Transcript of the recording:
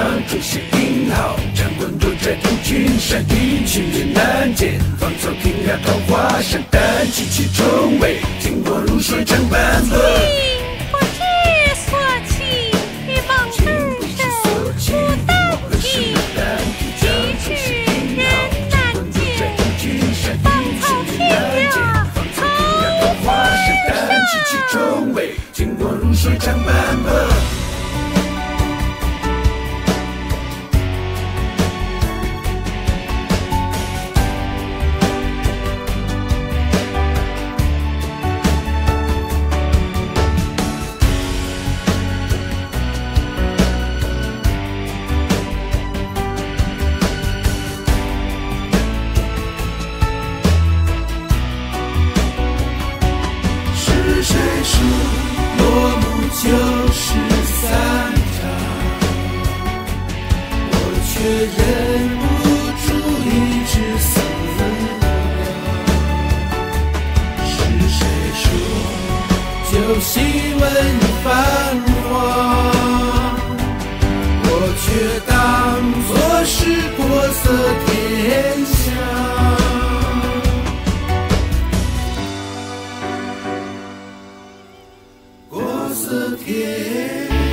出现英豪，长官若在途君山，一群人难见，芳草平压桃花山，但几曲重尾，经过如水长斑驳。 不知所起，欲望更深，不但体，几尺人难见，芳草平压桃花山， 但几曲重尾，经过如水长斑驳。 谁说落幕就是散场？我却忍不住一直思量。是谁说旧戏文繁华？我却当作是国色天香。国色天